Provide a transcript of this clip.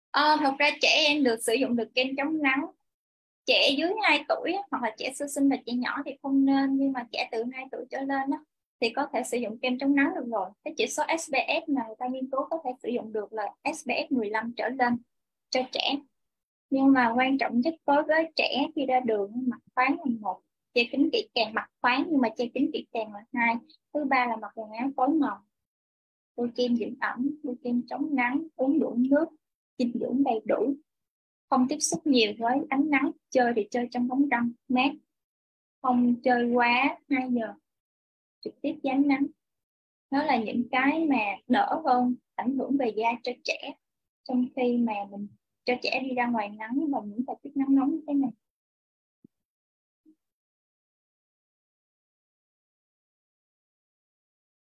Thật ra trẻ em được sử dụng được kem chống nắng. Trẻ dưới 2 tuổi hoặc là trẻ sơ sinh và trẻ nhỏ thì không nên, nhưng mà trẻ từ 2 tuổi trở lên á, thì có thể sử dụng kem chống nắng được rồi. Cái chỉ số SPF mà người ta nghiên cứu có thể sử dụng được là SPF 15 trở lên cho trẻ. Nhưng mà quan trọng nhất đối với trẻ khi ra đường, mặc khoáng là một, che kín kỹ càng, mặc khoáng nhưng mà che kín kỹ càng là hai, thứ ba là mặc quần áo phối màu, bôi kem dưỡng ẩm, bôi kem chống nắng, uống đủ nước, dinh dưỡng đầy đủ, không tiếp xúc nhiều với ánh nắng, chơi thì chơi trong bóng râm mát, không chơi quá 2 giờ trực tiếp dưới ánh nắng. Đó là những cái mà đỡ hơn ảnh hưởng về da cho trẻ trong khi mà mình cho trẻ đi ra ngoài nắng vào những thời tiết nắng nóng như thế này.